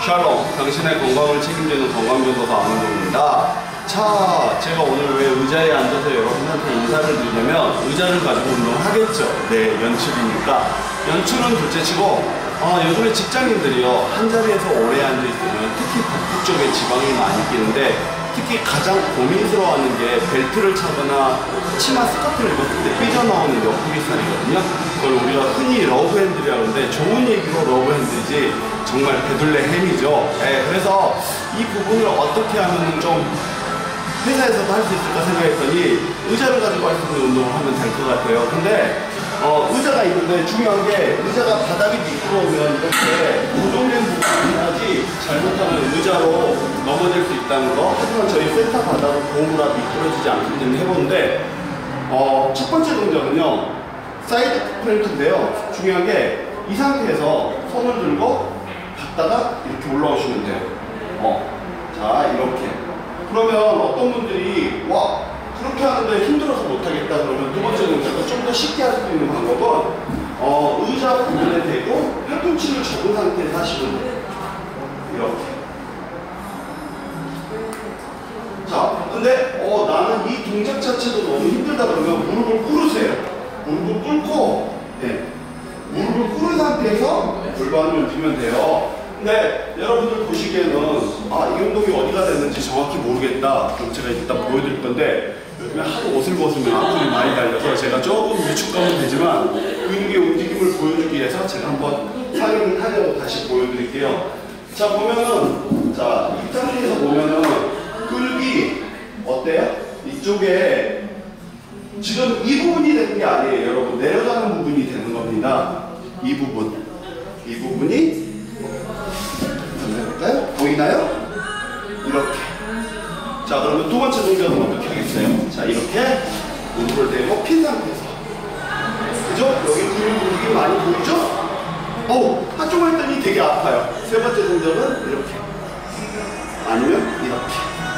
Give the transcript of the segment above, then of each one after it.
샬롬, 당신의 건강을 책임지는 건강변호사 안원동입니다. 자, 제가 오늘 왜 의자에 앉아서 여러분한테 인사를 드리냐면 의자를 가지고 운동을 하겠죠. 네, 연출이니까. 연출은 둘째치고 요즘에 직장인들이요, 한 자리에서 오래 앉아있으면 특히 복부 쪽에 지방이 많이 끼는데 특히 가장 고민스러워하는 게 벨트를 차거나 치마 스커트를 입었을 때 삐져나오는 옆구리 살이거든요. 그걸 우리가 흔히 러브핸들이라고 하는데 좋은 얘기로 러브핸들이지 정말 베들레 햄이죠. 네, 그래서 이 부분을 어떻게 하면 좀 회사에서도 할 수 있을까 생각했더니 의자를 가지고 할 수 있는 운동을 하면 될 것 같아요. 근데 의자가 있는데 중요한 게 의자가 바닥이 미끄러우면 이렇게 고정된 부분이 아니지 잘못하면 의자로 넘어질 수 있다는 거. 하지만 저희 센터 바닥은 고무라 미끄러지지 않기 때문에 해보는데 첫 번째 동작은요, 사이드 플랭크인데요. 중요한 게 이 상태에서 손을 들고 갔다가 이렇게 올라오시면 돼요. 자, 이렇게. 그러면 어떤 분들이 와, 그렇게 하는데 힘들어서 못하겠다 그러면 두 번째 동작은 좀 더 쉽게 할 수 있는 방법은 의자 부분에 대고 팔꿈치를 접은 상태에서 하시면 돼요. 이렇게. 자, 근데 나는 이 동작 자체도 너무 힘들다 그러면 무릎을 꿇으세요. 무릎을 꿇고, 네, 무릎을 꿇은 상태에서 골반을 움직이면 돼요. 근데 여러분들 보시기에는 이 운동이 어디가 됐는지 정확히 모르겠다. 그럼 제가 일단 보여드릴 건데, 요즘에 하도 옷을 벗으면 악플이 많이 달려서 제가 조금 위축감은 되지만 근육의 움직임을 보여주기 위해서 제가 한번 상의를 타려고 다시 보여드릴게요. 자, 보면은, 자, 이 상태에서 보면은 근육이 어때요? 이쪽에 지금 이 부분이 되는 게 아니에요, 여러분. 내려가는 부분이 되는 겁니다. 이 부분. 이 부분이 해볼까요? 보이나요? 이렇게. 자, 그러면 두 번째 동작은 어떻게 하겠어요? 자, 이렇게 무릎을 대고 핀 상태에서. 그죠? 여기 근육 움직임 많이 보이죠? 한쪽만 했더니 되게 아파요. 세 번째 동작은 이렇게. 아니면 이렇게.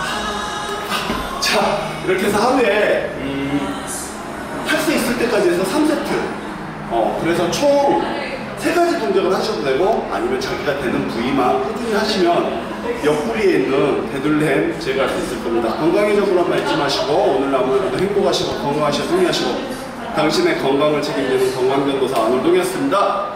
자, 이렇게 해서 하루에 할 수 있을 때까지 해서 3세트. 그래서 총 3가지 동작을 하셔도 되고 아니면 자기가 되는 부위만 꾸준히 하시면 옆구리에 있는 베들레헴 제거할 수 있을 겁니다. 건강해져서만 말씀하시고 오늘 하루도 행복하시고 건강하시고 승리하시고 당신의 건강을 책임지는 건강변호사 안원동이었습니다.